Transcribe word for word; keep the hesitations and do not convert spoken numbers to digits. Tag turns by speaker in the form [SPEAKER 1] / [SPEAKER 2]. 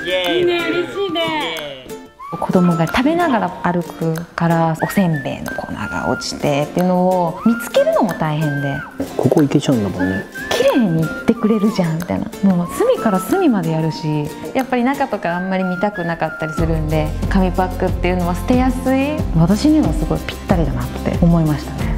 [SPEAKER 1] いいね、嬉しいね。
[SPEAKER 2] 子供が食べながら歩くからおせんべいの粉が落ちてっていうのを見つけるのも大変で、
[SPEAKER 3] ここ行けちゃうんだもんね。
[SPEAKER 2] 綺麗に言ってくれるじゃんみたいな、もう隅から隅までやるし、やっぱり中とかあんまり見たくなかったりするんで、紙パックっていうのは捨てやすい、私にはすごいぴったりだなって思いましたね。